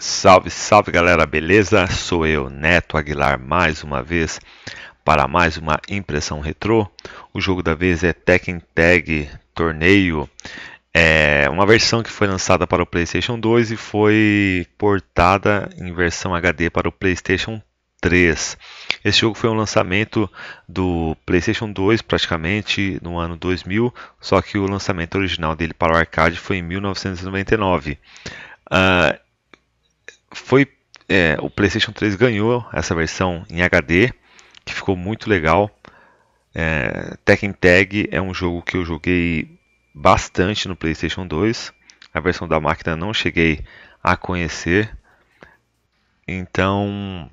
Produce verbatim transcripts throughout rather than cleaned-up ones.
Salve, salve galera, beleza? Sou eu, Neto Aguilar, mais uma vez para mais uma impressão retrô. O jogo da vez é Tekken Tag Torneio, é uma versão que foi lançada para o PlayStation dois e foi portada em versão H D para o PlayStation três. Esse jogo foi um lançamento do PlayStation dois praticamente no ano dois mil, só que o lançamento original dele para o arcade foi em mil novecentos e noventa e nove. Uh, foi é, o PlayStation três ganhou essa versão em H D, que ficou muito legal. É, Tekken Tag é um jogo que eu joguei bastante no PlayStation dois. A versão da máquina não cheguei a conhecer. Então,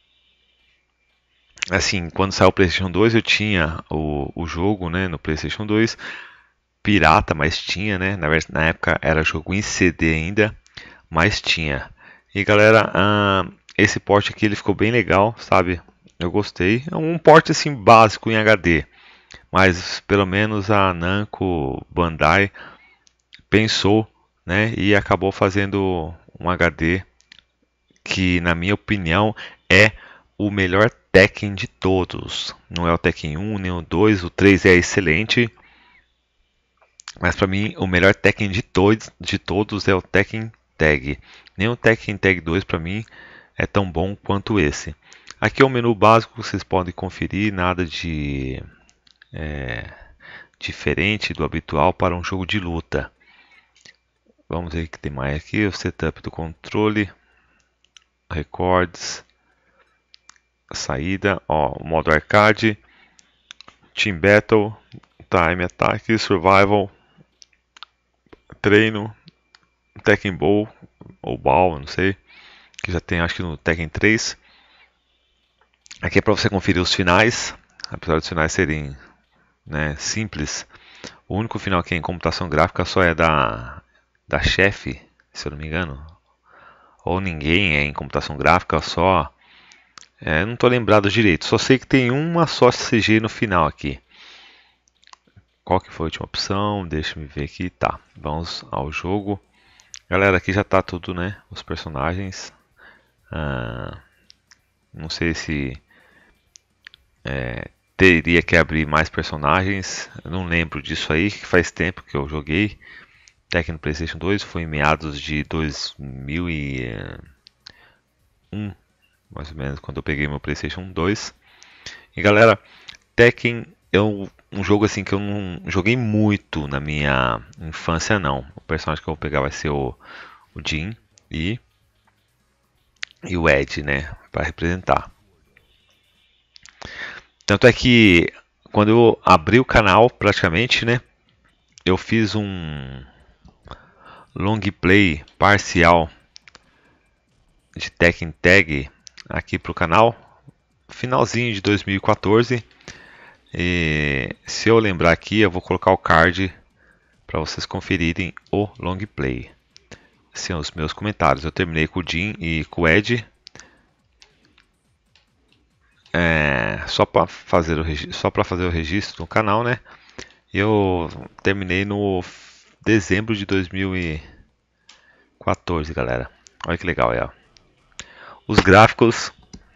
assim, quando saiu o PlayStation dois, eu tinha o, o jogo, né, no PlayStation dois, pirata, mas tinha, né? Na, na época era jogo em C D ainda, mas tinha. E galera, uh, esse port aqui ele ficou bem legal, sabe? Eu gostei. É um port assim básico em H D, mas pelo menos a Namco Bandai pensou, né? E acabou fazendo um H D que, na minha opinião, é o melhor Tekken de todos. Não é o Tekken um, nem o dois, o três é excelente. Mas para mim, o melhor Tekken de todos, de todos é o Tekken Tag. Nem o Tekken Tag dois para mim é tão bom quanto esse. Aqui é o menu básico, vocês podem conferir, nada de é, diferente do habitual para um jogo de luta. Vamos ver o que tem mais aqui, o setup do controle, records, saída, ó, o modo arcade, team battle, time attack, survival, treino, Tekken Ball ou Ball, não sei, que já tem acho que no Tekken três. Aqui é para você conferir os finais, apesar dos finais serem, né, simples. O único final que é em computação gráfica só é da, da chefe, se eu não me engano. Ou ninguém é em computação gráfica, só... É, não estou lembrado direito, só sei que tem uma só C G no final aqui. Qual que foi a última opção? Deixa eu ver aqui, tá. Vamos ao jogo. Galera, aqui já está tudo, né? Os personagens. Ah, não sei se é, teria que abrir mais personagens. Eu não lembro disso aí, que faz tempo que eu joguei Tekken no PlayStation dois. Foi em meados de dois mil e um, mais ou menos, quando eu peguei meu PlayStation dois. E galera, Tekken é um, um jogo assim que eu não joguei muito na minha infância, não. O personagem que eu vou pegar vai ser o, o Jin e, e o Ed, né, para representar. Tanto é que quando eu abri o canal, praticamente, né, eu fiz um long play parcial de Tekken Tag aqui para o canal, finalzinho de dois mil e quatorze. E se eu lembrar aqui, eu vou colocar o card para vocês conferirem o long play. Assim, os meus comentários. Eu terminei com o Jin e com o Ed. É, só para fazer o só para fazer o registro no canal, né? Eu terminei no dezembro de dois mil e quatorze, galera. Olha que legal, é. Os gráficos,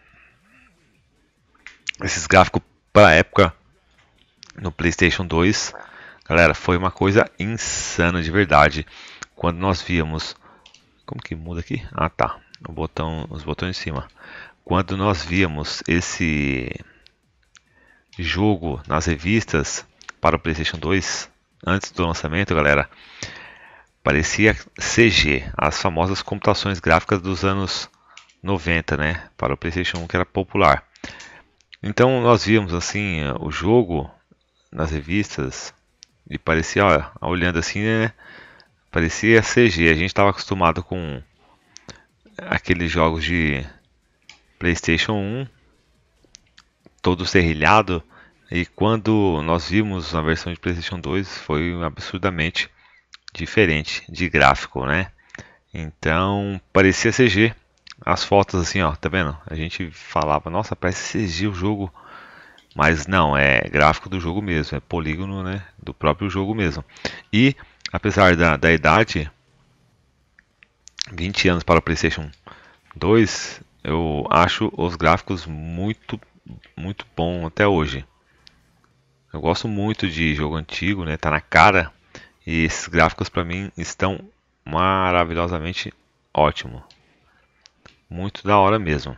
esses gráficos para a época no PlayStation dois, galera, foi uma coisa insana de verdade. Quando nós víamos, como que muda aqui? Ah, tá. O botão, os botões em cima. Quando nós víamos esse jogo nas revistas para o PlayStation dois, antes do lançamento, galera, parecia C G, as famosas computações gráficas dos anos noventa, né, para o PlayStation um, que era popular. Então nós víamos assim o jogo nas revistas e parecia, ó, olhando assim, né, parecia C G. A gente estava acostumado com aqueles jogos de PlayStation um, todo serrilhado, e quando nós vimos a versão de PlayStation dois foi absurdamente diferente de gráfico, né? Então parecia C G. As fotos assim, ó, tá vendo? A gente falava, nossa, parece C G o jogo, mas não, é gráfico do jogo mesmo, é polígono, né, do próprio jogo mesmo. E apesar da, da idade, vinte anos para o PlayStation dois, eu acho os gráficos muito, muito bom até hoje. Eu gosto muito de jogo antigo, né? Tá na cara. E esses gráficos para mim estão maravilhosamente ótimos. Muito da hora mesmo.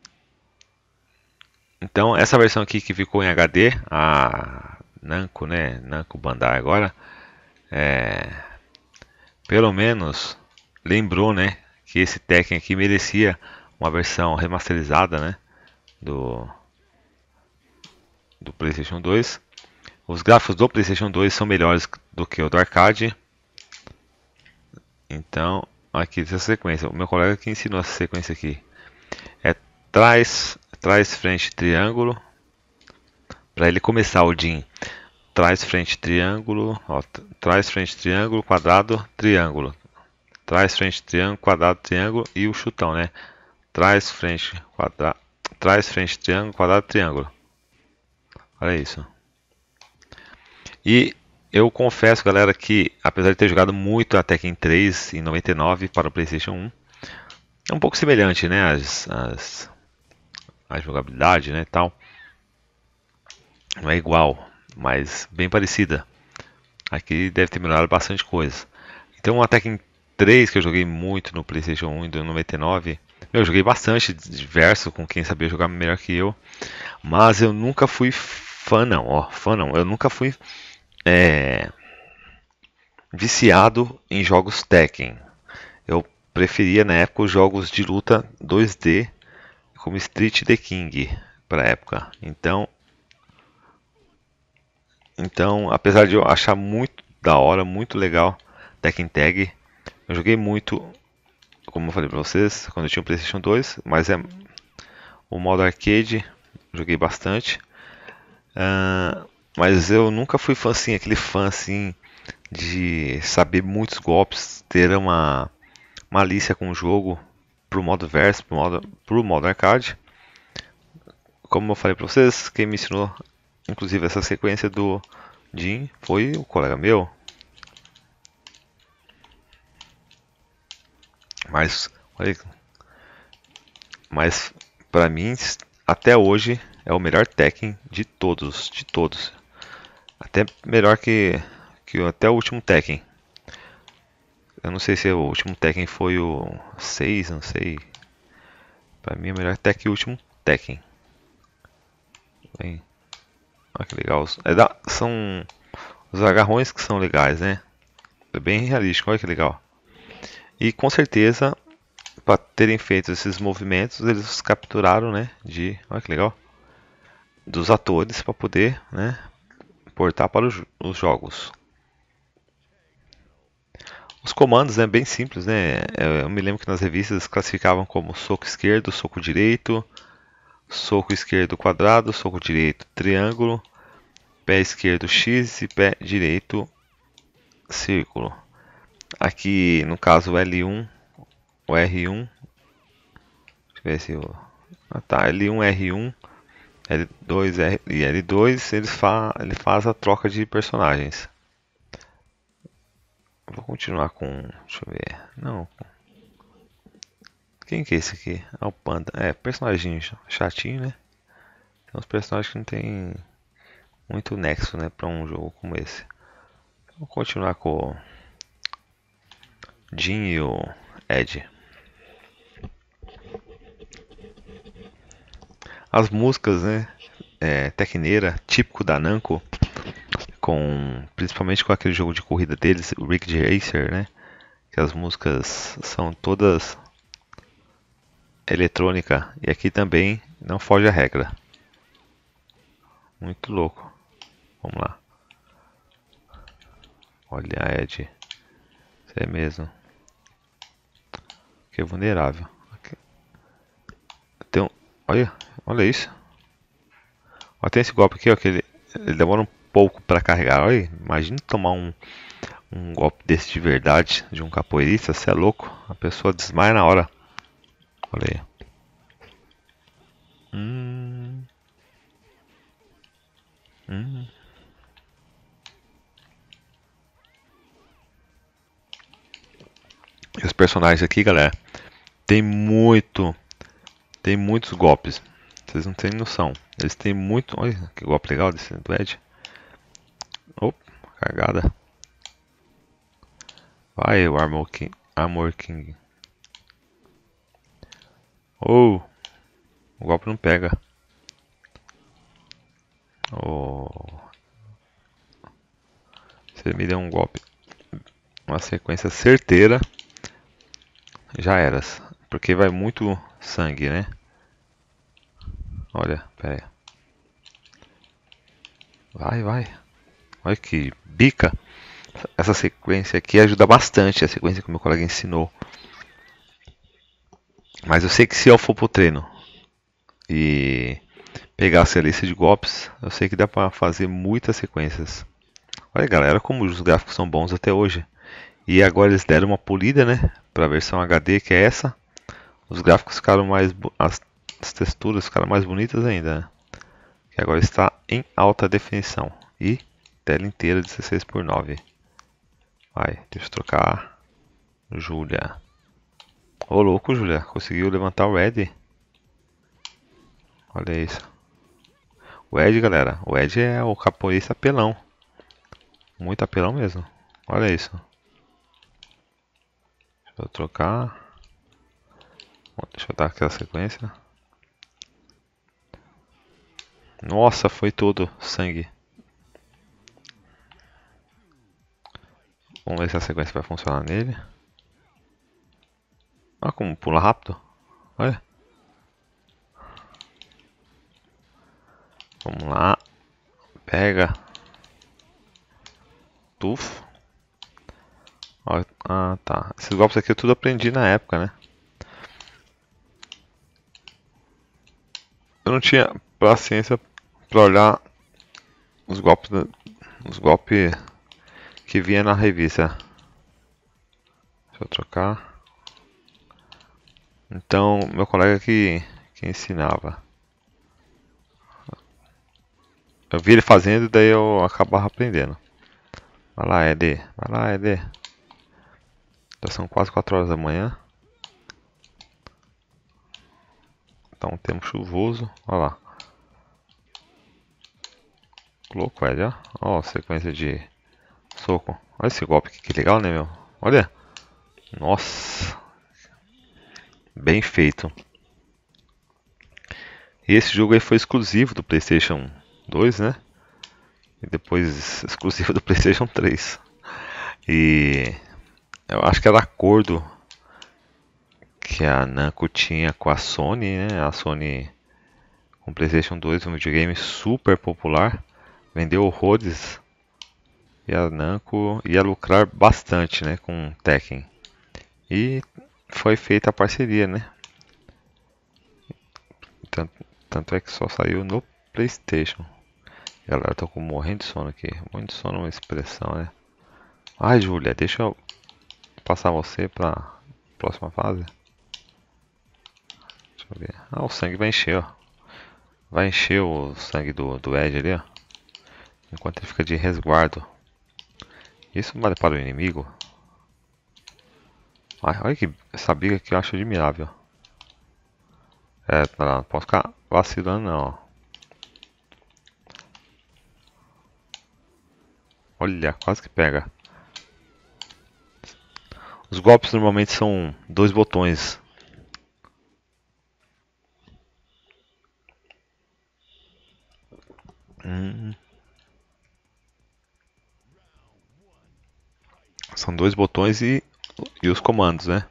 Então, essa versão aqui que ficou em H D, a Namco, né? Namco Bandai agora, é, pelo menos lembrou, né? Que esse Tekken aqui merecia uma versão remasterizada, né? Do, do PlayStation dois. Os gráficos do PlayStation dois são melhores do que o do arcade. Então, aqui essa sequência. O meu colega que ensinou essa sequência aqui. É trás, trás, frente, triângulo. Para ele começar o Jin. Trás, frente, triângulo. Ó, trás, frente, triângulo, quadrado, triângulo. Trás, frente, triângulo, quadrado, triângulo. E o chutão, né? Trás, frente, quadrado. Trás, frente, triângulo, quadrado, triângulo. Olha isso. E eu confesso, galera, que apesar de ter jogado muito a Tekken três em noventa e nove para o PlayStation um, é um pouco semelhante, né? As, as, a jogabilidade, né? Tal. Não é igual, mas bem parecida. Aqui deve ter melhorado bastante coisa. Então, a Tekken três, que eu joguei muito no PlayStation um em noventa e nove, eu joguei bastante diverso com quem sabia jogar melhor que eu, mas eu nunca fui fã, não. Ó, fã não. Eu nunca fui é, viciado em jogos Tekken. Eu preferia na época os jogos de luta dois D, como Street The King para a época. Então, então, apesar de eu achar muito da hora, muito legal Tekken Tag, eu joguei muito, como eu falei para vocês, quando eu tinha o PlayStation dois, mas é o modo arcade, joguei bastante. Uh, mas eu nunca fui fã assim, aquele fã assim de saber muitos golpes, ter uma malícia com o jogo pro modo verso, pro modo, pro modo arcade. Como eu falei pra vocês, quem me ensinou inclusive essa sequência do Jin foi o colega meu. Mas, olha, mas pra mim, até hoje, é o melhor Tekken de todos, de todos. Até melhor que, que até o último Tekken. Eu não sei se o último Tekken foi o seis, não sei. Pra mim é melhor até que o último Tekken. Bem, olha que legal. É da, são os agarrões que são legais, né? É bem realístico, olha que legal. E com certeza, para terem feito esses movimentos, eles capturaram, né? De, olha que legal. Dos atores para poder, né? Portar para os, os jogos. Os comandos é né, bem simples, né? Eu me lembro que nas revistas classificavam como soco esquerdo, soco direito, soco esquerdo quadrado, soco direito triângulo, pé esquerdo X e pé direito círculo. Aqui no caso o L um, o R um, deixa eu ver se eu... ah, tá, L um, R um, L dois R, e L dois ele, fa... ele faz a troca de personagens. Vou continuar com, deixa eu ver, não, quem que é esse aqui? Ah, o Panda, é, personagem chatinho, né? Tem uns personagens que não tem muito nexo, né, para um jogo como esse. Vou continuar com o Jin e o Ed. As músicas, né, é, tecneira, típico da Namco, com, principalmente com aquele jogo de corrida deles, o Ridge Racer, né, que as músicas são todas eletrônica, e aqui também não foge a regra. Muito louco. Vamos lá. Olha, Ed. Você é mesmo. Que é vulnerável. Aqui. Tem um... Olha, olha isso. Olha, tem esse golpe aqui, ó, que ele, ele demora um pouco para carregar. Olha, imagina tomar um, um golpe desse de verdade de um capoeirista, você é louco. A pessoa desmaia na hora. Olha aí. Hum. Hum. E os personagens aqui, galera, tem muito, tem muitos golpes. Vocês não têm noção. Eles têm muito. Olha que golpe legal desse do Ed. Opa, cagada. Vai, o Armor King. Armor King. Oh, o golpe não pega. Oh. Se me der um golpe, uma sequência certeira, já eras. Porque vai muito sangue, né? Olha, pera aí. Vai, vai. Olha que bica. Essa sequência aqui ajuda bastante. A sequência que o meu colega ensinou. Mas eu sei que se eu for pro treino e pegar a lista de golpes, eu sei que dá pra fazer muitas sequências. Olha, galera, como os gráficos são bons até hoje. E agora eles deram uma polida, né, para a versão H D, que é essa. Os gráficos ficaram mais, as, as texturas ficaram mais bonitas ainda, né? Que agora está em alta definição e tela inteira dezesseis por nove. Vai, deixa eu trocar. Júlia. Ô louco, Júlia, conseguiu levantar o Ed. Olha isso. O Ed, galera, o Ed é o capoeirista apelão. Muito apelão mesmo. Olha isso. Deixa eu trocar. Deixa eu dar aquela sequência. Nossa, foi todo sangue. Vamos ver se a sequência vai funcionar nele. Olha como pula rápido. Olha. Vamos lá. Pega. Tuf. Ah, tá. Esses golpes aqui eu tudo aprendi na época, né? Eu não tinha paciência pra olhar os golpes, os golpes que vinha na revista. Deixa eu trocar. Então, meu colega que, que ensinava. Eu vi ele fazendo e daí eu acabava aprendendo. Vai lá, Ed. Vai lá, Ed. Já são quase quatro horas da manhã. Tá um tempo chuvoso. Olha lá. Louco, Ed, ó. Ó, sequência de soco. Olha esse golpe aqui, que legal, né, meu? Olha. Nossa. Bem feito. E esse jogo aí foi exclusivo do PlayStation dois, né? E depois exclusivo do PlayStation três. E eu acho que era acordo que a Namco tinha com a Sony, né? A Sony com o PlayStation dois, um videogame super popular, vendeu horrores e a Namco ia lucrar bastante, né, com o Tekken. E foi feita a parceria, né? Tanto, tanto é que só saiu no PlayStation. Galera, tô com morrendo de sono aqui. Morrendo de sono é uma expressão, né? Ai, Júlia, deixa eu passar você pra próxima fase. Deixa eu ver. Ah, o sangue vai encher, ó. Vai encher o sangue do, do Ed ali, ó. Enquanto ele fica de resguardo. Isso vale para o inimigo. Ai, olha que essa briga que eu acho admirável. É, não posso ficar vacilando não, ó. Olha, quase que pega. Os golpes normalmente são dois botões. Hum. São dois botões e, e os comandos, né?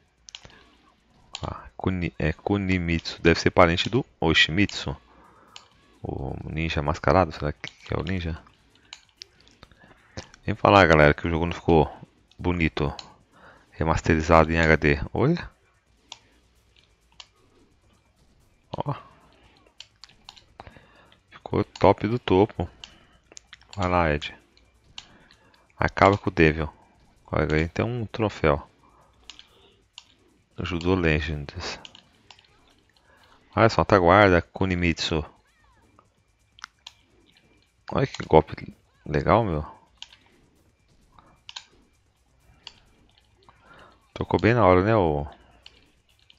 Ah, Kuni, é Kunimitsu, deve ser parente do Oshimitsu. O ninja mascarado, será que é o ninja? Vem falar, galera, que o jogo não ficou bonito, remasterizado em H D. Olha. Ó. Ficou top do topo. Vai lá, Ed. Acaba com o Devil. Olha, aí tem um troféu. Judô Legends. Olha só, Taguarda Kunimitsu. Olha que golpe legal, meu. Tocou bem na hora, né, o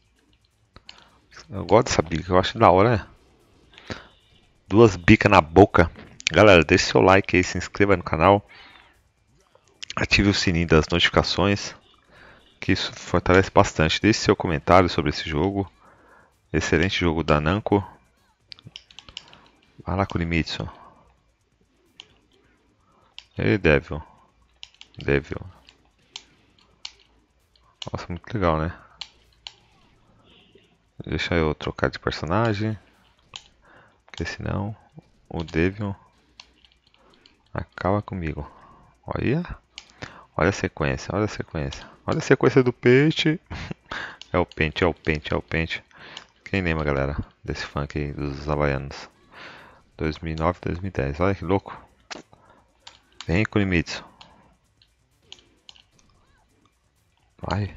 Eu gosto dessa bica, eu acho da hora, né? Duas bicas na boca. Galera, deixe seu like aí, se inscreva no canal. Ative o sininho das notificações, que isso fortalece bastante. Deixe seu comentário sobre esse jogo. Excelente jogo da Namco. Vai lá, Kunimitsu. Ei, Devil. Devil. Nossa, muito legal, né? Deixa eu trocar de personagem, porque senão o Devil acaba comigo. Olha, olha a sequência, olha a sequência. Olha a sequência do peixe. É o pente, é o pente, é o pente. Quem lembra, galera, desse funk aí dos havaianos? dois mil e nove, dois mil e dez. Olha que louco. Vem, Kunimitsu. Vai.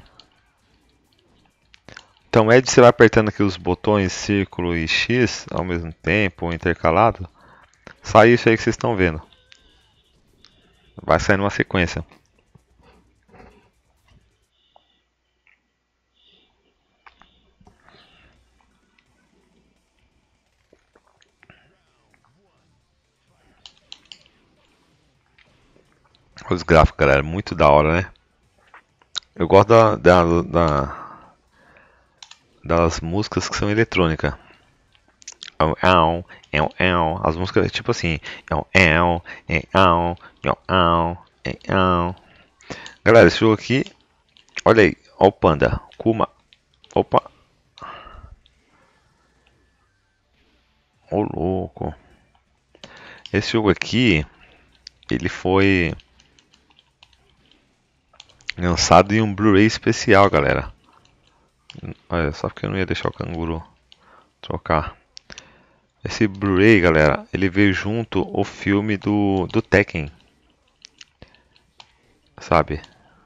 Então, é de você vai apertando aqui os botões círculo e X ao mesmo tempo, ou intercalado. Sai isso aí que vocês estão vendo. Vai sair numa sequência. Os gráficos, galera, muito da hora, né? Eu gosto da, da, da- das músicas que são eletrônicas. As músicas tipo assim. Galera, esse jogo aqui. Olha aí, olha o panda. Kuma. Opa. Ô louco. Esse jogo aqui. Ele foi lançado em um Blu-ray especial, galera. Olha, só porque eu não ia deixar o canguru trocar. Esse Blu-ray, galera, ele veio junto o filme do, do Tekken. Sabe?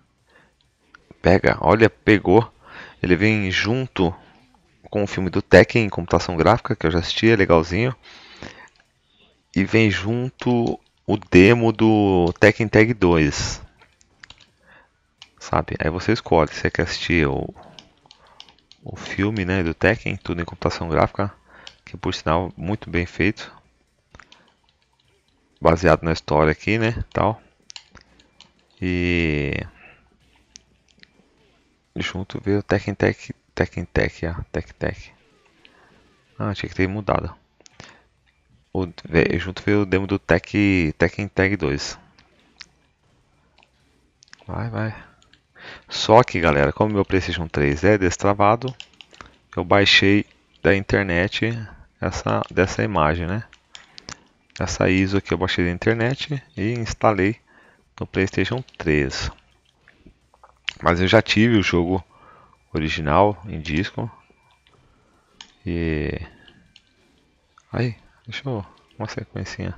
Pega, olha, pegou. Ele vem junto com o filme do Tekken em computação gráfica, que eu já assisti, é legalzinho. E vem junto o demo do Tekken Tag dois. Sabe? Aí você escolhe se você quer assistir o, o filme, né, do Tekken, tudo em computação gráfica, que por sinal muito bem feito. Baseado na história aqui, né, tal. E junto veio o Tekken Tag, Tekken Tag, ah, Tekken Tag. Ah, tinha que ter mudado. O, veio, junto veio o demo do Tek, Tekken Tag dois. Vai, vai. Só que, galera, como meu PlayStation três é destravado, eu baixei da internet essa dessa imagem, né? Essa I S O que eu baixei da internet e instalei no PlayStation três. Mas eu já tive o jogo original em disco. E aí, deixa eu uma sequencinha.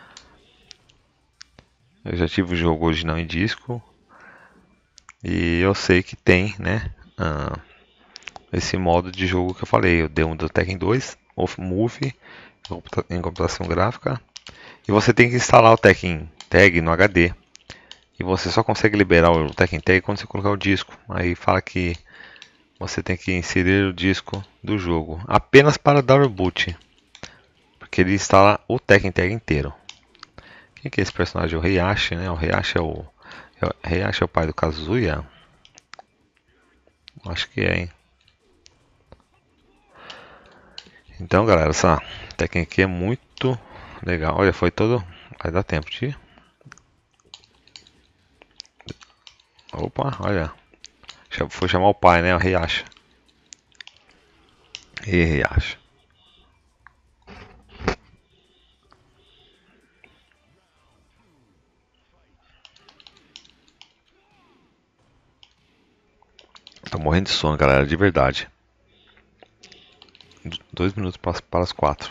Eu já tive o jogo original em disco e eu sei que tem, né? Ah, esse modo de jogo que eu falei, o demo do Tekken dois, o Move em computação gráfica. E você tem que instalar o Tekken Tag no H D. E você só consegue liberar o Tekken Tag quando você colocar o disco. Aí fala que você tem que inserir o disco do jogo apenas para dar o boot, porque ele instala o Tekken Tag inteiro. Quem que é esse personagem? O Heihachi, né? O Heihachi é o, é o, Heihachi é o pai do Kazuya? Acho que é, hein? Então, galera, essa Tekken aqui é muito legal. Olha, foi todo... Vai dar tempo de... Opa, olha. Foi chamar o pai, né? O Heihachi. E Heihachi. Tô morrendo de sono, galera, de verdade. Dois minutos para, para as quatro.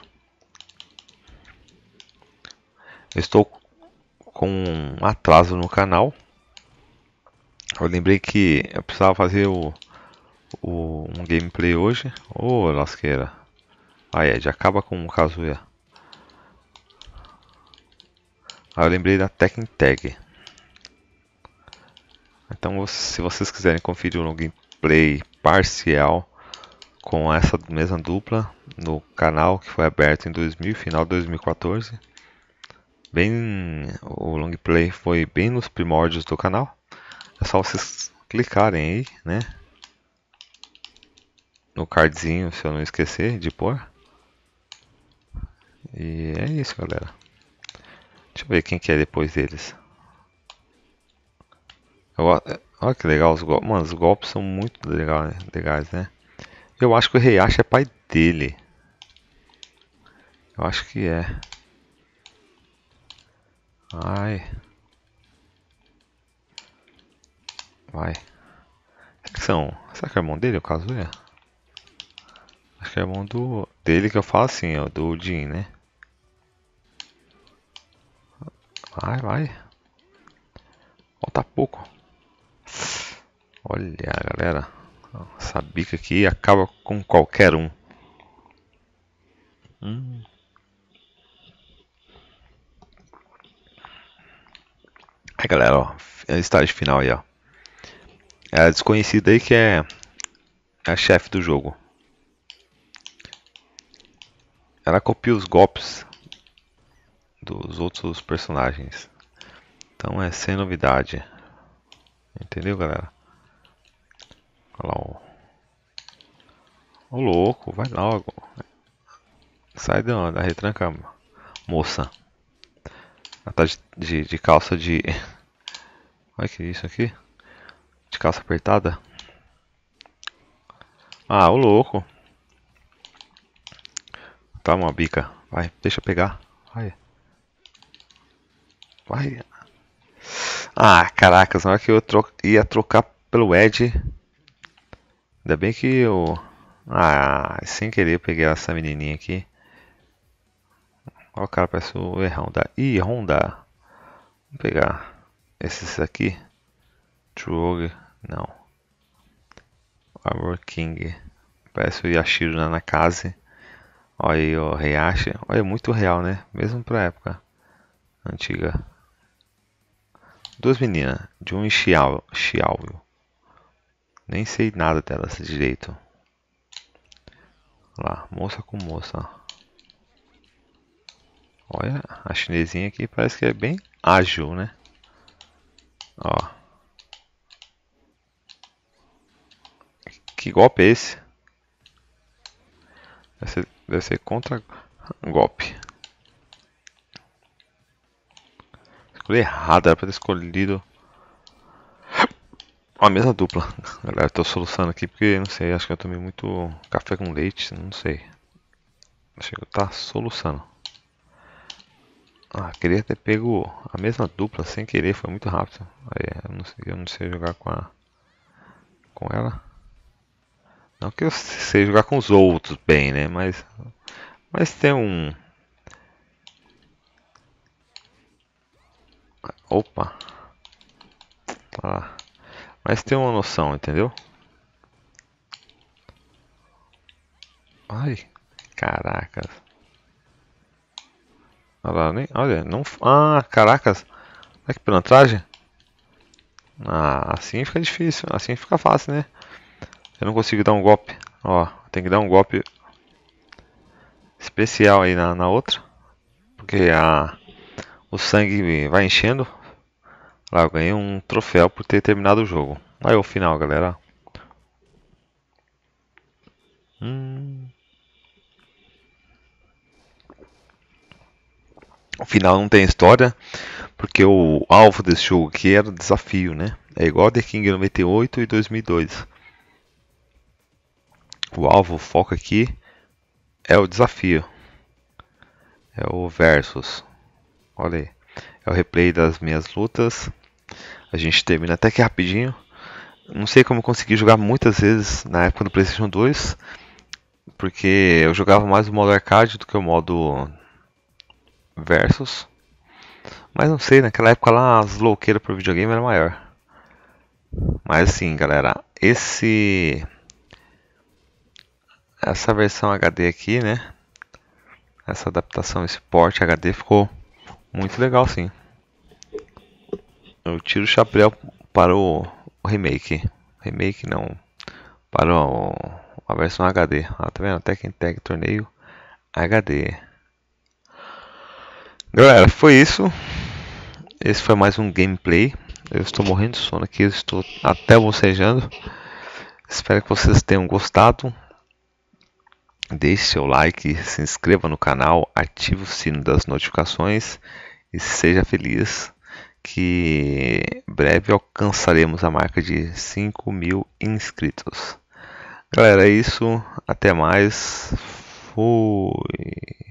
Eu estou com um atraso no canal. Eu lembrei que eu precisava fazer o, o um gameplay hoje. Ô, oh, lasqueira. Ah, é, já acaba com o Kazuya. Aí eu lembrei da Tekken Tag. Então, se vocês quiserem conferir um gameplay parcial com essa mesma dupla no canal que foi aberto em dois mil, final de dois mil e quatorze. Bem, o long play foi bem nos primórdios do canal. É só vocês clicarem aí, né? No cardzinho, se eu não esquecer de pôr. E é isso, galera. Deixa eu ver quem que é depois deles. Eu, olha que legal os golpes. Mano, os golpes são muito legal, né? legais, né? Eu acho que o Heihachi é pai dele. Eu acho que é. Ai. Vai. Será que são? Será que é irmão dele, o Kazuya? Acho que é irmão do dele que eu falo assim, ó, do Jin, né? Vai, vai. Falta pouco. Olha, galera. Essa bica aqui acaba com qualquer um. Hum. Aí, galera, ó. É o estágio final aí, ó. É a desconhecida aí que é a chefe do jogo. Ela copia os golpes dos outros personagens. Então é sem novidade. Entendeu, galera? Olha lá, ó. Ô louco, vai logo. Sai da, da retranca, moça. Ela tá de, de, de calça de. Olha que isso aqui. De calça apertada. Ah, ô louco. Toma uma bica. Vai, deixa eu pegar. Vai. Vai. Ah, caracas, na hora que eu tro ia trocar pelo Ed. Ainda bem que eu. Ah, sem querer eu peguei essa menininha aqui. Olha o cara, parece o Honda. Ih, Honda. Vamos pegar esses aqui. Trogue. Não. Armor King. Parece o Yashiro na Nanakaze. Olha aí o Heihachi. Olha, muito real, né? Mesmo pra época antiga. Duas meninas. Jun e Xiao. Xiao. Nem sei nada delas direito. Olha lá, moça com moça. Olha, a chinesinha aqui parece que é bem ágil, né? Ó. Que golpe é esse? Deve ser, deve ser contra golpe. Escolhi errado, era pra ter escolhido a mesma dupla. Galera, tô soluçando aqui porque não sei, acho que eu tomei muito café com leite, não sei. Acho que eu tá soluçando. Ah, queria ter pego a mesma dupla sem querer, foi muito rápido. Aí, eu não sei, eu não sei jogar com a com ela. Não que eu sei jogar com os outros bem, né? Mas mas tem um. Opa. Ah, mas tem uma noção, entendeu? Ai, caracas. Olha, nem, olha, não. Ah, caracas. Olha que pilantragem. Ah, assim fica difícil. Assim fica fácil, né? Eu não consigo dar um golpe. Ó, tem que dar um golpe especial aí na, na outra. Porque a, o sangue vai enchendo. Lá, eu ganhei um troféu por ter terminado o jogo. Aí o final, galera. Hum. O final não tem história. Porque o alvo desse jogo aqui era desafio, né? É igual a The King noventa e oito e dois mil e dois. O alvo, o foco aqui é o desafio. É o versus. Olha aí. É o replay das minhas lutas. A gente termina até que rapidinho. Não sei como eu consegui jogar muitas vezes na época do PlayStation dois. Porque eu jogava mais o modo arcade do que o modo versus. Mas não sei, naquela época lá as louqueiras pro videogame era maior. Mas assim, galera, esse essa versão H D aqui, né? Essa adaptação, esse port H D ficou muito legal, sim. Eu tiro o chapéu para o, o remake. Remake não, para o, a a versão H D. Ah, tá vendo? Tekken Tag Torneio H D. Galera, foi isso. Esse foi mais um gameplay. Eu estou morrendo de sono aqui, eu estou até bocejando. Espero que vocês tenham gostado. Deixe seu like, se inscreva no canal, ative o sino das notificações e seja feliz que breve alcançaremos a marca de cinco mil inscritos. Galera, é isso. Até mais. Fui.